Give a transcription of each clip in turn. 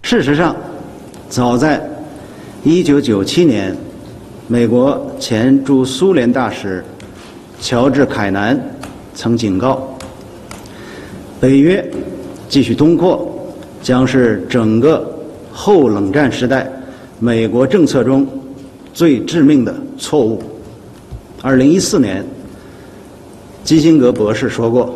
事实上，早在1997年，美国前驻苏联大使乔治·凯南曾警告，北约继续东扩将是整个后冷战时代美国政策中最致命的错误。2014年，基辛格博士说过，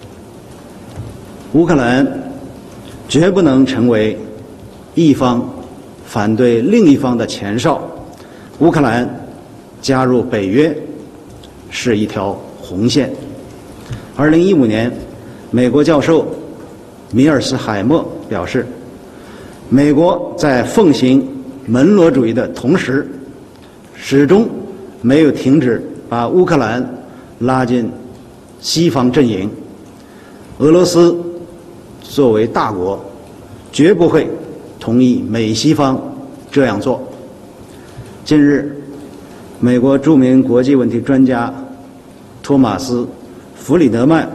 乌克兰绝不能成为一方反对另一方的前哨，乌克兰加入北约是一条红线。2015年，美国教授米尔斯海默表示，美国在奉行门罗主义的同时，始终没有停止把乌克兰拉进西方阵营。俄罗斯作为大国，绝不会同意美西方这样做。近日，美国著名国际问题专家托马斯·弗里德曼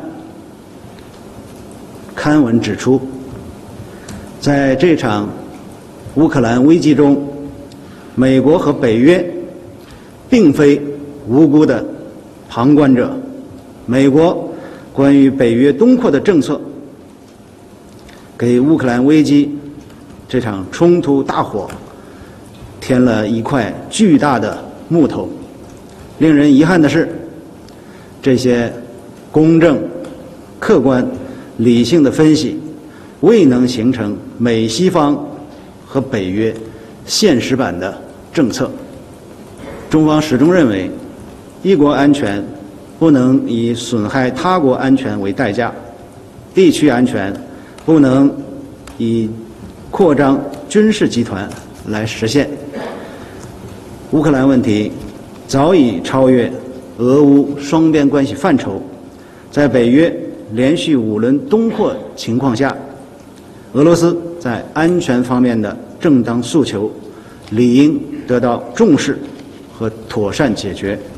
刊文指出，在这场乌克兰危机中，美国和北约并非无辜的旁观者。美国关于北约东扩的政策，给乌克兰危机这场冲突大火添了一块巨大的木头。令人遗憾的是，这些公正、客观、理性的分析未能形成美西方和北约现实版的政策。中方始终认为，一国安全不能以损害他国安全为代价，地区安全不能以扩张军事集团来实现。乌克兰问题早已超越俄乌双边关系范畴，在北约连续5轮东扩情况下，俄罗斯在安全方面的正当诉求理应得到重视和妥善解决。